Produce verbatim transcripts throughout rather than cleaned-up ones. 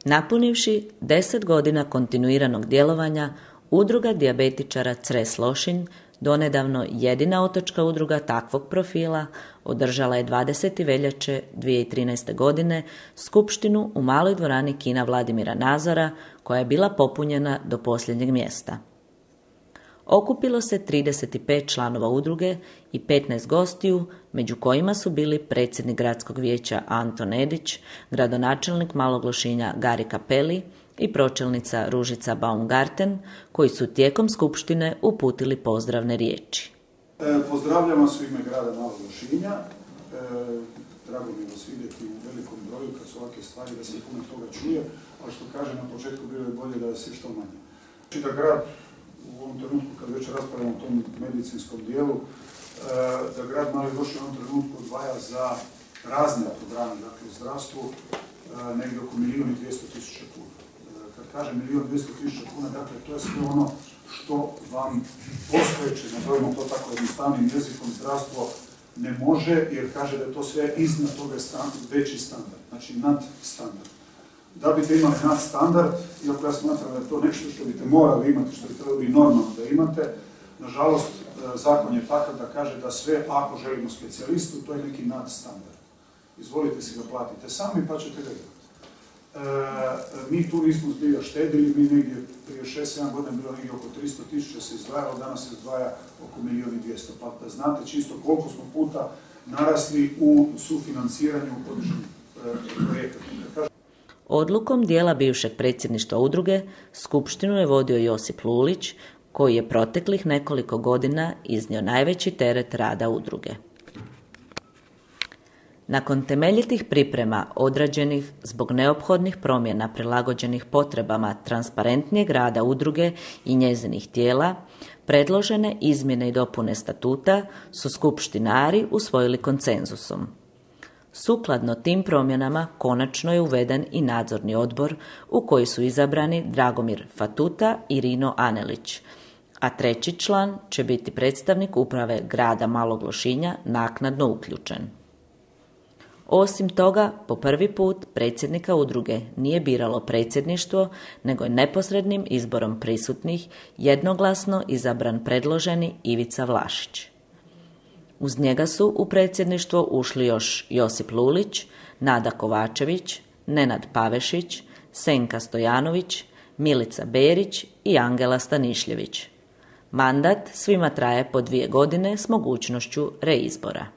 napunivši deset godina kontinuiranog djelovanja, Udruga dijabetičara Cres Lošinj, donedavno jedina otočka udruga takvog profila, održala je dvadesetog veljače dvije tisuće trinaeste. godine skupštinu u maloj dvorani kina Vladimira Nazora, koja je bila popunjena do posljednjeg mjesta. Okupilo se trideset pet članova udruge i petnaest gostiju, među kojima su bili predsjednik gradskog vijeća Anton Edić, gradonačelnik Malog Lošinja Gari Kapeli i pročelnica Ružica Baumgarten, koji su tijekom skupštine uputili pozdravne riječi. E, pozdravljam vas u ime grada Malog Lošinja. E, drago mi je vas vidjeti u velikom broju kad su ovakve stvari, da se puno toga čuje, ali što kaže na početku bilo je bolje da se što manje. Znači da grad u ovom trenutku, kad već raspravljamo o tom medicinskom dijelu, e, da grad Mali Lošinj u ovom trenutku odvaja za razne programe, dakle u zdravstvu, e, negdje oko milijun i dvjesto tisuća kuna. Kad kažem milijun i dvjesto tisuća kuna, dakle to je sve ono što vam postojeće, nazovimo to tako jednostavnim jezikom, zdravstvo ne može, jer kaže da je to sve iznad toga stand, veći standard, znači nadstandard. Da biste imali nadstandard, iako ja smatram da je to nešto što biste morali imati, što bi trebalo biti normalno da imate, nažalost zakon je takav da kaže da sve, ako želimo specijalistu, to je neki nadstandard. Izvolite si ga platite sami pa ćete ga imati. E, mi tu nismo zbilja štedili, mi negdje prije šest sedam godina bilo negdje oko tristo tisuća se izdvajalo, danas se izdvaja oko milijun i dvjesto, pa da znate čisto koliko smo puta narasli u sufinanciranju određenih e, projekata. Odlukom dijela bivšeg predsjedništva udruge, skupštinu je vodio Josip Lulić, koji je proteklih nekoliko godina iznio najveći teret rada udruge. Nakon temeljitih priprema odrađenih zbog neophodnih promjena prilagođenih potrebama transparentnijeg rada udruge i njezinih tijela, predložene izmjene i dopune statuta su skupštinari usvojili konsenzusom. Sukladno tim promjenama konačno je uveden i nadzorni odbor u koji su izabrani Dragomir Fatuta i Rino Anelić, a treći član će biti predstavnik uprave grada Malog Lošinja naknadno uključen. Osim toga, po prvi put predsjednika udruge nije biralo predsjedništvo, nego je neposrednim izborom prisutnih jednoglasno izabran predloženi Ivica Vlašić. Uz njega su u predsjedništvo ušli još Josip Lulić, Nada Kovačević, Nenad Pavešić, Senka Stojanović, Milica Berić i Angela Stanišljević. Mandat svima traje po dvije godine s mogućnošću reizbora.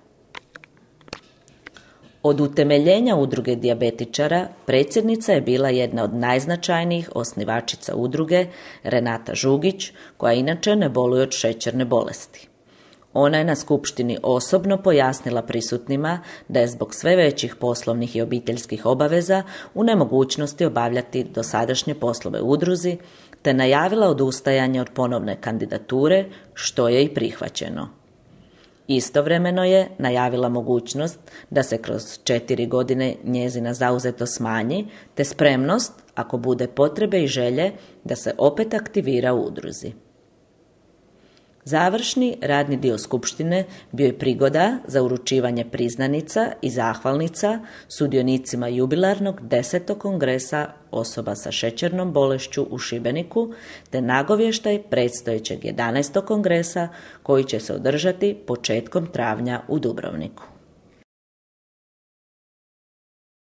Od utemeljenja udruge dijabetičara predsjednica je bila jedna od najznačajnijih osnivačica udruge, Renata Žugić, koja inače ne boluje od šećerne bolesti. Ona je na skupštini osobno pojasnila prisutnima da je zbog sve većih poslovnih i obiteljskih obaveza u nemogućnosti obavljati dosadašnje poslove u udruzi, te najavila odustajanje od ponovne kandidature, što je i prihvaćeno. Istovremeno je najavila mogućnost da se kroz četiri godine njezina zauzetost smanji, te spremnost, ako bude potrebe i želje, da se opet aktivira u udruzi. Završni radni dio skupštine bio je prigoda za uručivanje priznanica i zahvalnica sudionicima jubilarnog desetog kongresa osoba sa šećernom bolešću u Šibeniku, te nagovještaj predstojećeg jedanaestog kongresa koji će se održati početkom travnja u Dubrovniku.